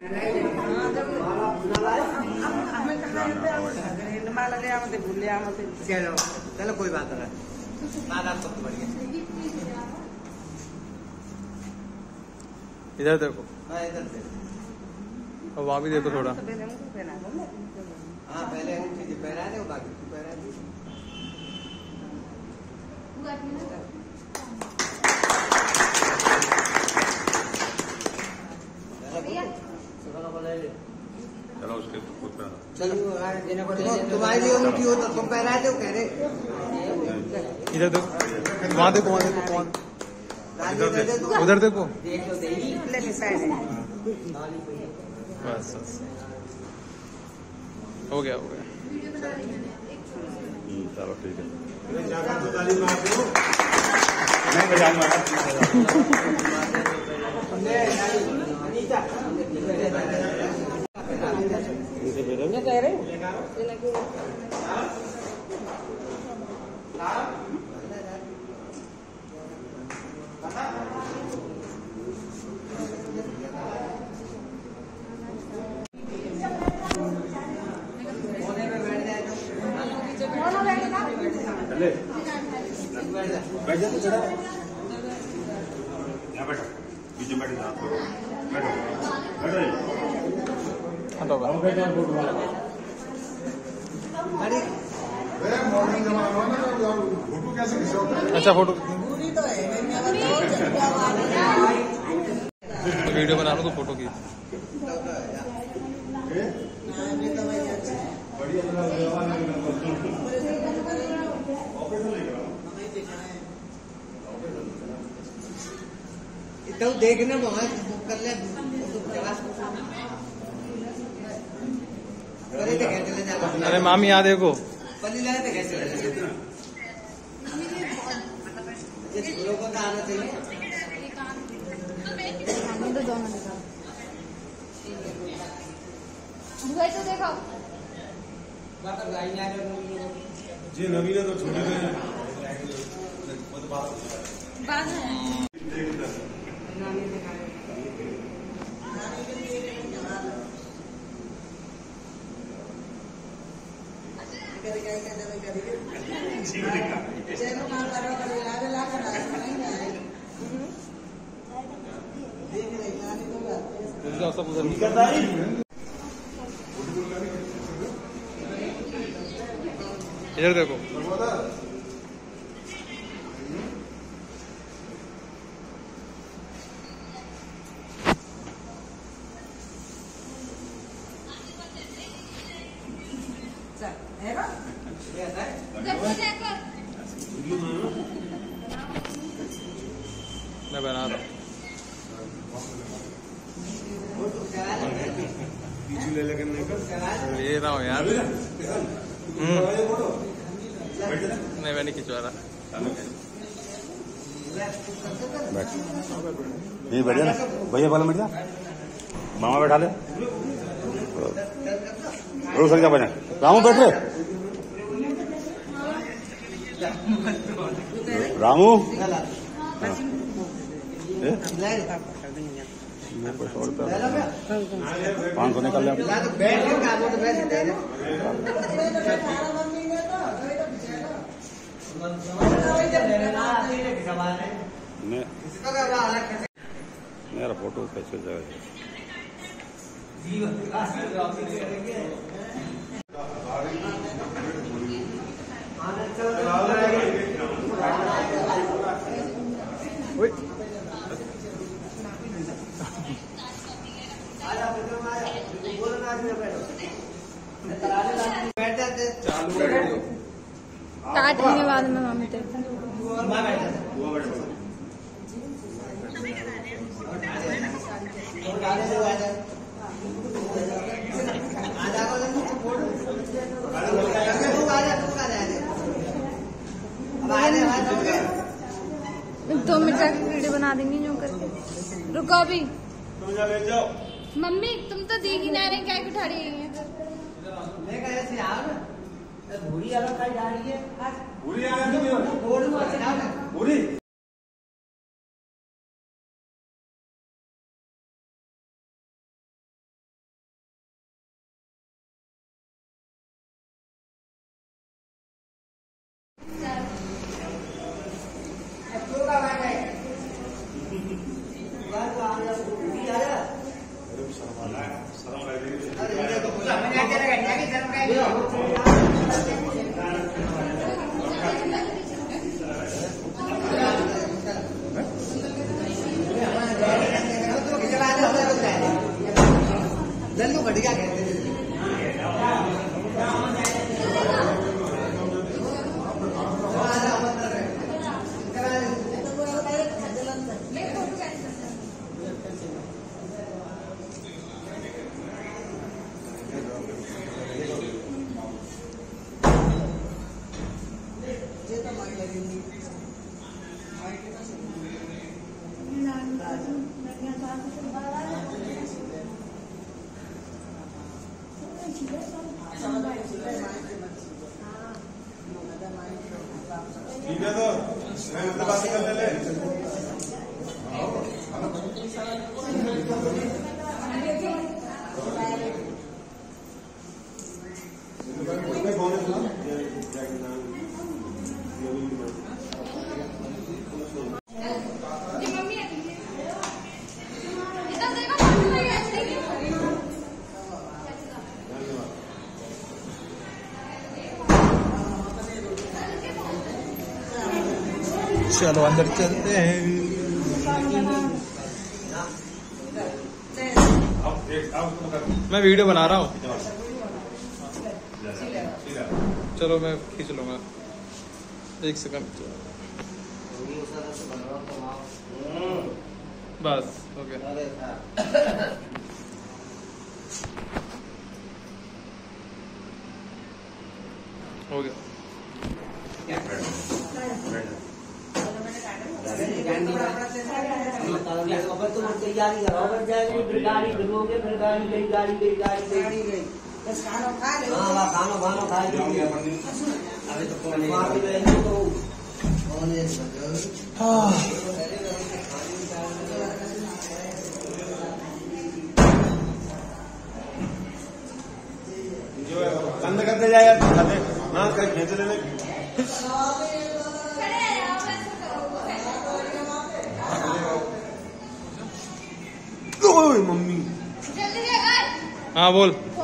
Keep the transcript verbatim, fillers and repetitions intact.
चलो चलो कोई बात नहीं, सब बढ़िया। इधर देखो, इधर देखो, और वहाँ भी दे दो थोड़ा। हाँ पहले अंगूठी पहना दे, बाकी तू पहना दे। चलो उसके चलो तुम्हारी भी अंगूठी हो तो तुम पहना दो, कह रहे। इधर देखो, वहाँ देखो, वहाँ देखो, वहाँ उधर देखो। बस बस हो गया, हो गया। चलो ठीक है। कह रहे बैठ जा, चला यहाँ बैठो, बीच में बैठो, बैठो बैठो। हाँ तो फोटो कैसे खिंचाओगे? अच्छा फोटो वीडियो बना लो तो फोटो की तो देखना बहुत कर ले। अरे मामी यहाँ देखो, पली लगे तो कैसे लोगों का आना चाहिए। तो देखो जी नवीन है तो छोटे सब उधर इधर देखो। मैं बना रहा हूँ, ले लेकर ले रहा हूँ यार। नहीं मैं नहीं खिंचवा रहा। नहीं बैठ जा ना भैया, वाला बैठ जा, मामा बैठा ले। रोज सर क्या बने रामू बैठ रहे, रामू पाँच सौ निकल जाए। मेरा फोटो कैसे जाएगा? काटने बाद में मम्मी तेरे दो मिनट की वीडियो बना देंगे यूं करके। रुको अभी, मम्मी तुम तो दी किनारे क्या उठा रही है? भूरी अलग खाई जा रही है, भूरी जल्लू बढ़िया कहते हैं ठीक है तो मैं मतलब बात करने ले चलो अंदर चलते हैं। मैं वीडियो बना रहा हूँ। चलो मैं खींच लूंगा एक सेकंड। बस हो गया। हो गया। अब तुम तैयारी करो, अगर जाएगी फिर गाड़ी ढूंढोगे, फिर गाड़ी गई गाड़ी गई गाड़ी गई गई बस खाना खा ले। हाँ खाना खाना खा लेंगे अभी तो वहाँ पे रहेंगे तो बंद करते जाए यार। हाँ कहीं खींच लेने मम्मी। हाँ बोल।